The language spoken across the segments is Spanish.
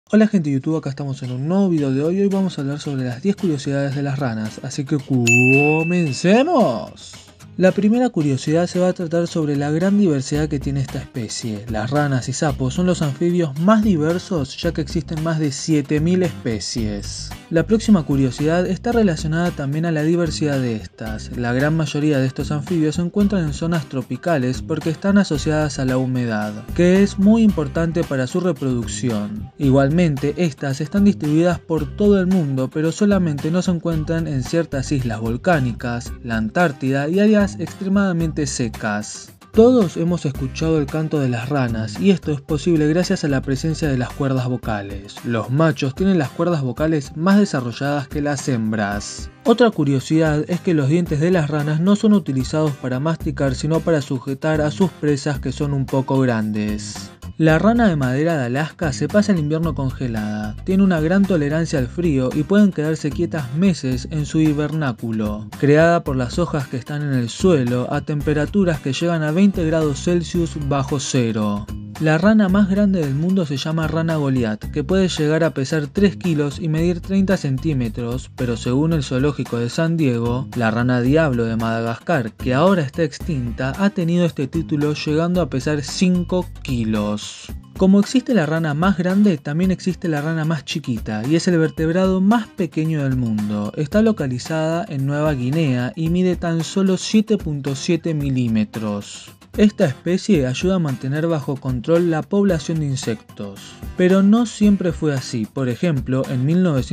Hola gente de YouTube, acá estamos en un nuevo video de hoy vamos a hablar sobre las 10 curiosidades de las ranas, así que comencemos. La primera curiosidad se va a tratar sobre la gran diversidad que tiene esta especie. Las ranas y sapos son los anfibios más diversos, ya que existen más de 7000 especies. La próxima curiosidad está relacionada también a la diversidad de estas. La gran mayoría de estos anfibios se encuentran en zonas tropicales porque están asociadas a la humedad, que es muy importante para su reproducción. Igualmente, estas están distribuidas por todo el mundo, pero solamente no se encuentran en ciertas islas volcánicas, la Antártida y áreas extremadamente secas. Todos hemos escuchado el canto de las ranas y esto es posible gracias a la presencia de las cuerdas vocales. Los machos tienen las cuerdas vocales más desarrolladas que las hembras. Otra curiosidad es que los dientes de las ranas no son utilizados para masticar sino para sujetar a sus presas que son un poco grandes. La rana de madera de Alaska se pasa el invierno congelada, tiene una gran tolerancia al frío y pueden quedarse quietas meses en su hibernáculo, creada por las hojas que están en el suelo a temperaturas que llegan a 20 grados Celsius bajo cero. La rana más grande del mundo se llama rana Goliat, que puede llegar a pesar 3 kilos y medir 30 centímetros, pero según el zoológico de San Diego, la rana diablo de Madagascar, que ahora está extinta, ha tenido este título llegando a pesar 5 kilos. Como existe la rana más grande, también existe la rana más chiquita, y es el vertebrado más pequeño del mundo. Está localizada en Nueva Guinea y mide tan solo 7.7 milímetros. Esta especie ayuda a mantener bajo control la población de insectos. Pero no siempre fue así. Por ejemplo, en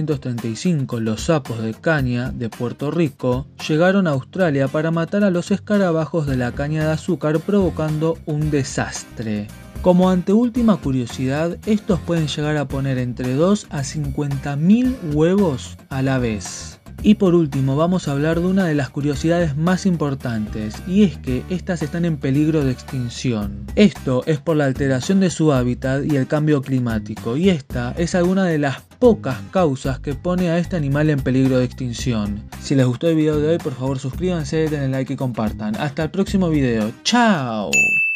1935 los sapos de caña de Puerto Rico llegaron a Australia para matar a los escarabajos de la caña de azúcar, provocando un desastre. Como anteúltima curiosidad, estos pueden llegar a poner entre 2 a 50.000 huevos a la vez. Y por último vamos a hablar de una de las curiosidades más importantes, y es que estas están en peligro de extinción. Esto es por la alteración de su hábitat y el cambio climático, y esta es alguna de las pocas causas que pone a este animal en peligro de extinción. Si les gustó el video de hoy, por favor suscríbanse, denle like y compartan. Hasta el próximo video. ¡Chao!